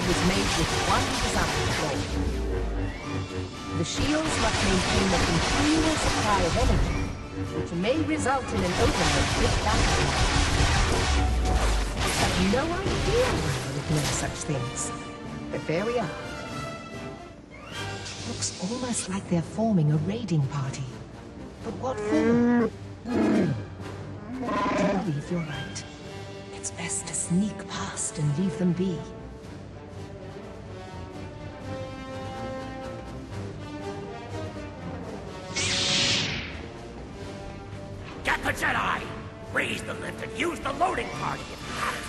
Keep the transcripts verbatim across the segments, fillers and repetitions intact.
was made with one design goal. The shields must maintain a continual supply of energy, which may result in an overload with battery. I have no idea why I would know such things, but there we are. Looks almost like they're forming a raiding party. But what for? I believe you're right. It's best to sneak past and leave them be. Get the Jedi! Raise the lift and use the loading party if you have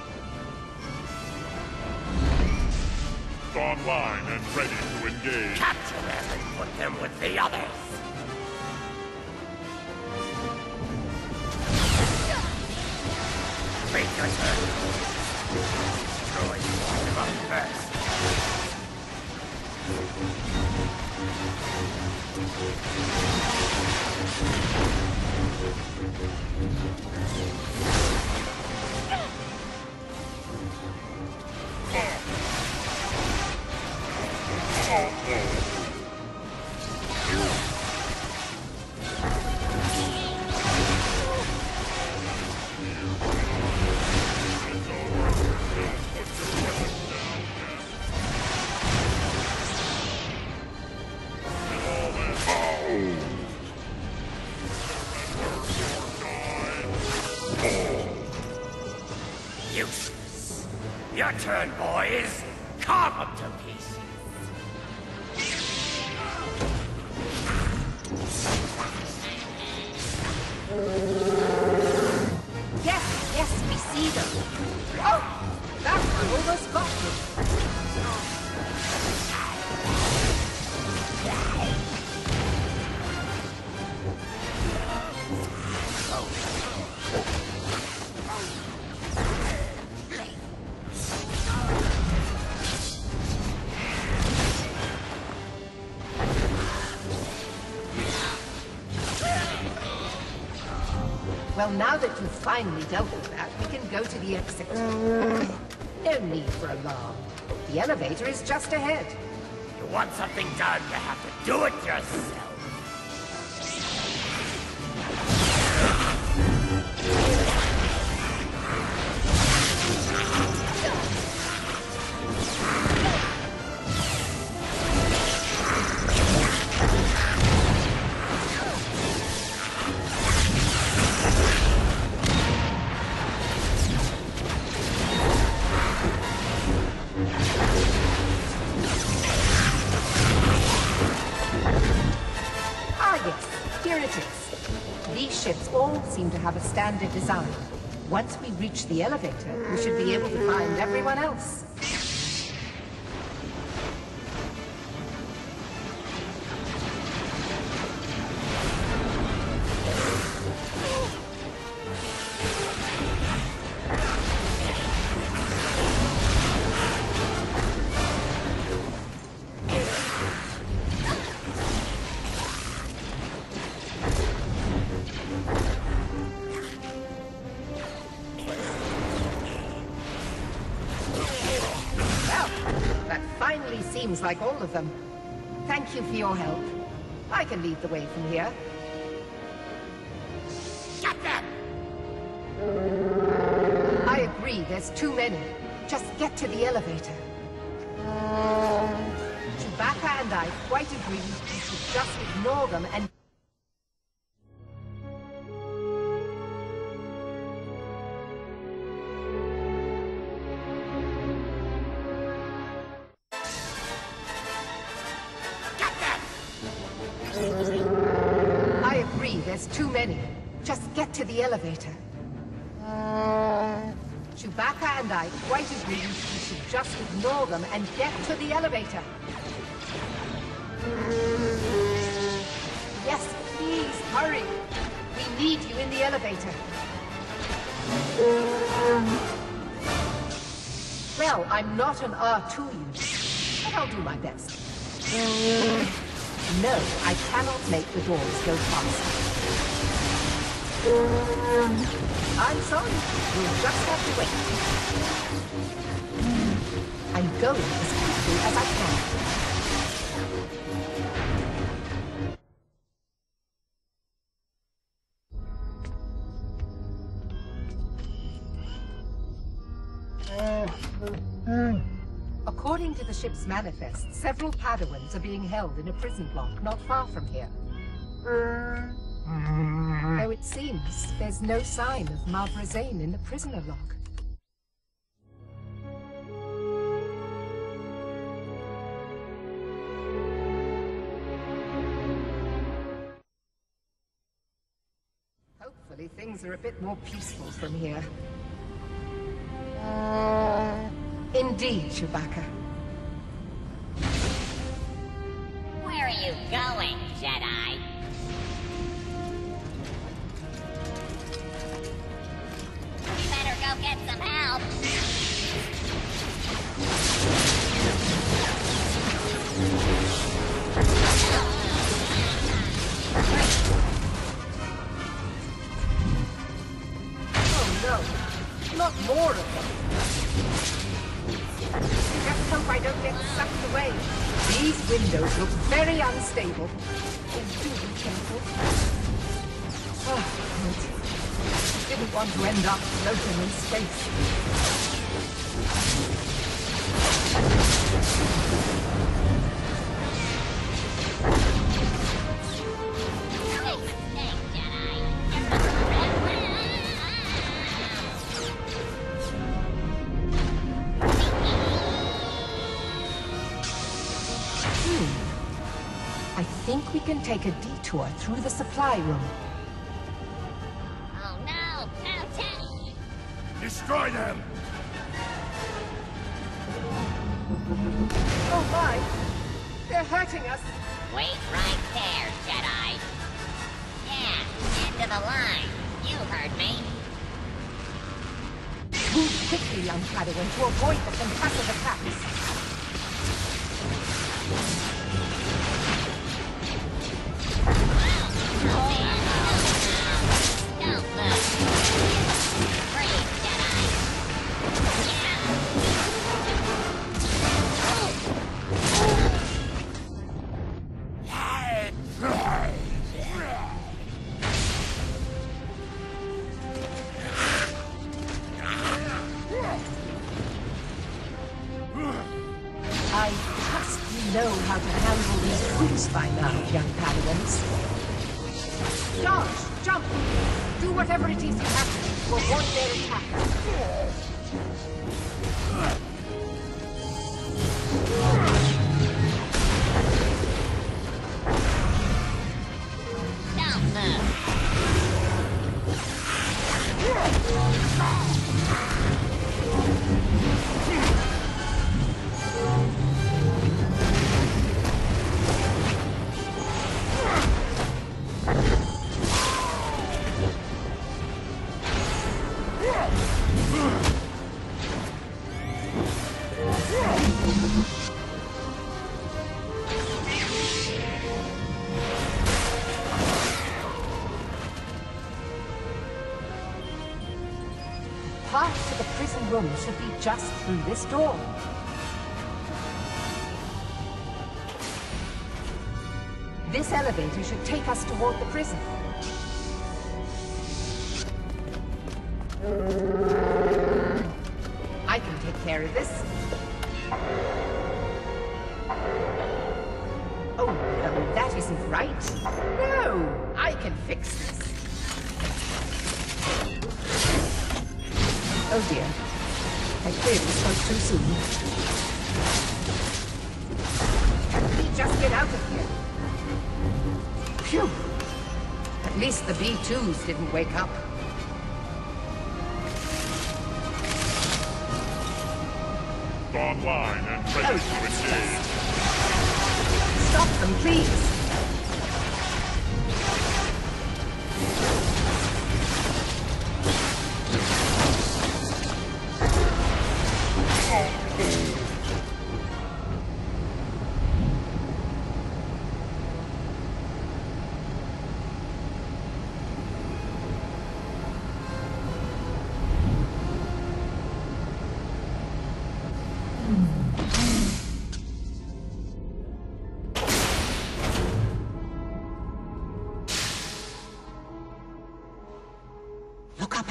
to. Online and ready to engage. Capture them and put them with the others. Wait your turn. Droids wind them up first. Useless. Your turn, boys. Carve them to pieces. Yes, yes, we see them. Oh, that one almost got me. Well, now that you've finally dealt with that, we can go to the exit. No need for alarm. The elevator is just ahead. You want something done, you have to do it yourself. Seem to have a standard design. Once we reach the elevator, we should be able to find everyone else. Seems like all of them. Thank you for your help. I can lead the way from here. Get them! I agree, there's too many. Just get to the elevator. Chewbacca and I quite agree you should just ignore them and... There's too many. Just get to the elevator. Chewbacca and I quite agree you should just ignore them and get to the elevator. Yes, please, hurry. We need you in the elevator. Well, I'm not an R two user, but I'll do my best. No, I cannot make the doors go faster. I'm sorry. We'll just have to wait. I I'm going as quickly as I can. According to the ship's manifest, several Padawans are being held in a prison block not far from here. Though it seems there's no sign of Mavra Zain in the prisoner log. Hopefully things are a bit more peaceful from here. Uh, indeed, Chewbacca. Where are you going, Jedi? You better go get some help. Oh no, not more of them. Just hope I don't get sucked away. These windows look very unstable. Oh, do be careful. Oh, good. Didn't want to end up floating in space. I think we can take a detour through the supply room. Oh no! No, Teddy! Destroy them! Oh my! They're hurting us! Wait right there, Jedi. Yeah, end of the line. You heard me. Move quickly, young Padawan, to avoid the concussive attacks. I trust you know how to handle these boots by now, young Padawans. Dodge! Jump! Do whatever it is you have to do to avoid their attack. Don't move. Path to the prison room should be just through this door. This elevator should take us toward the prison. I can take care of this. Oh, no, that isn't right. No, I can fix this. Oh dear. I clearly spoke too soon. Can we just get out of here? Phew! At least the B twos didn't wake up. Online and ready Oh, to that's engage. just... Stop them, please!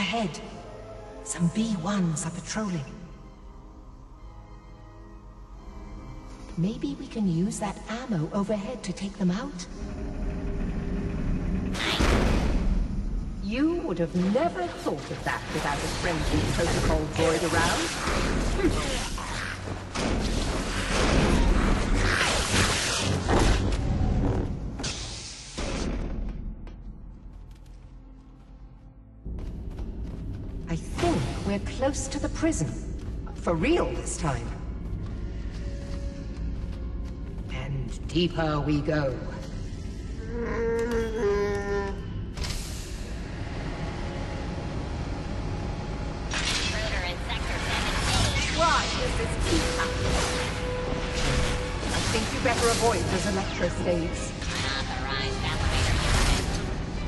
ahead. Some B ones are patrolling. Maybe we can use that ammo overhead to take them out? You would have never thought of that without a friendly protocol droid around. I think we're close to the prison. For real this time. And deeper we go. Why is this keep happening? I think you better avoid those electro staves. Unauthorized elevator unit.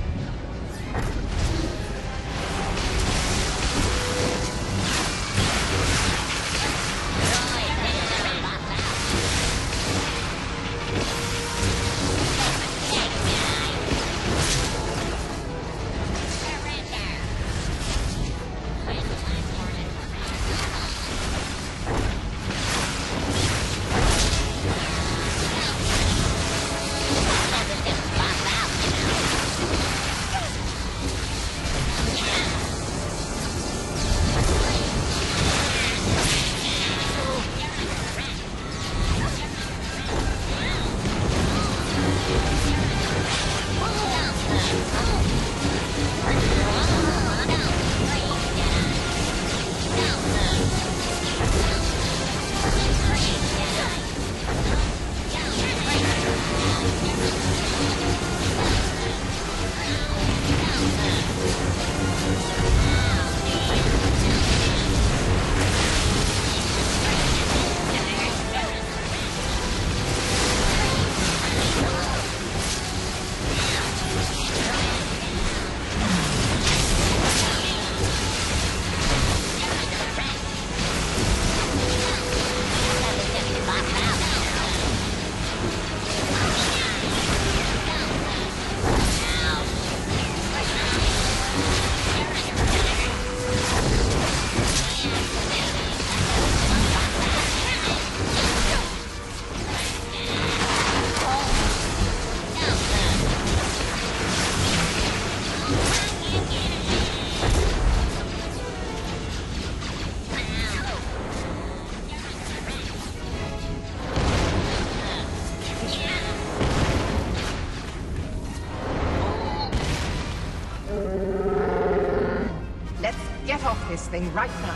This thing right now.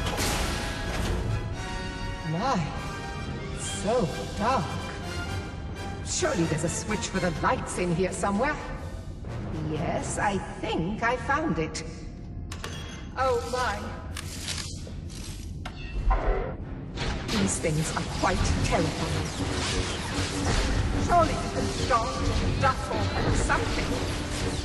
My, it's so dark. Surely there's a switch for the lights in here somewhere. Yes, I think I found it. Oh my. These things are quite terrifying. Surely you can start and duck or something.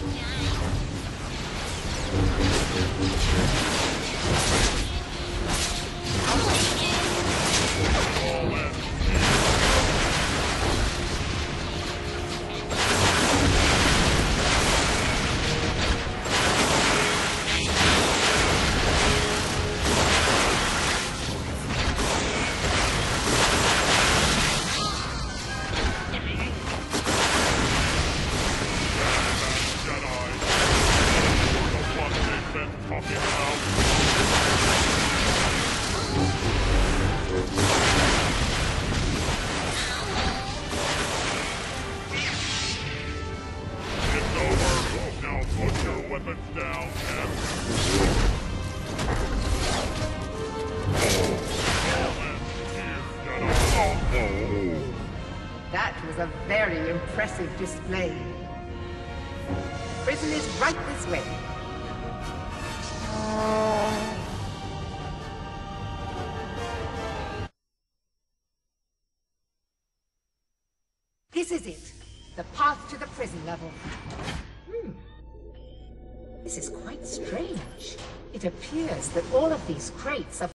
That was a very impressive display. Prison is right this way. This is it. The path to the prison level. Hmm. This is quite strange. It appears that all of these crates are